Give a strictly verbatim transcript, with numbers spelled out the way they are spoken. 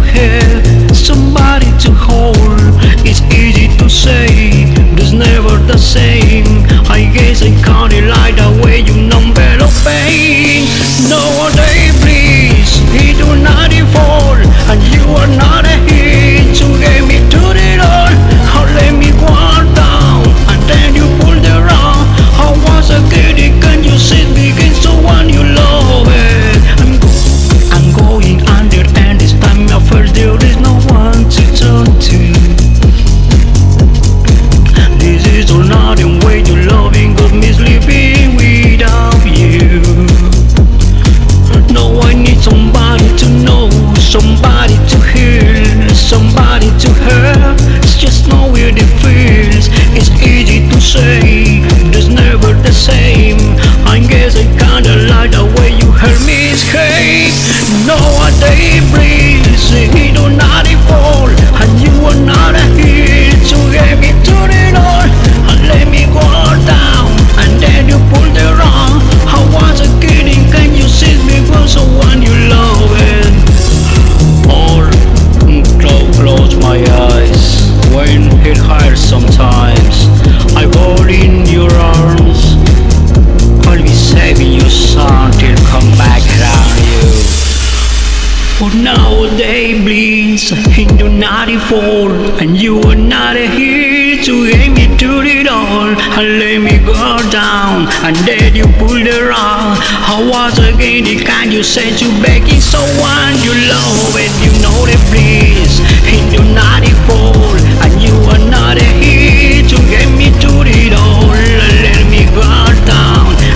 have somebody to hold. It's easy to say, but it's never the same. I guess I can't like the way you numb better pain. Nowadays, please, he do not fall, and you are not a hit to get me to the door. How let me walk down, and then you pull the round. How was a kid, can you see begin so when you love it? I'm go I'm going under, and this time at first there is no one to turn to. This is all not in way to loving, got me sleeping without you. No, I need somebody to know, somebody to hear, somebody to help. It's just know where it feels. It's easy to say, but it's never the same. I guess I kinda like the way you hurt me escape. Nowadays, please, he do not fall, and you are not a hit to get me to the door. And let me go down, and then you pull the wrong. I was a kidding, can you see me go so when you love it? Or close, close my eyes when it hurts sometimes. I fall in your arms, I'll be saving your son till come back around you. But nowadays, please, he do not fall, and you are not here to get me to the door. And let me go down, and then you pull the rug. I was again the kind you said you begging so when you love it, you know that please, he do not fall, and you are not here to get me to the door. And let me go down,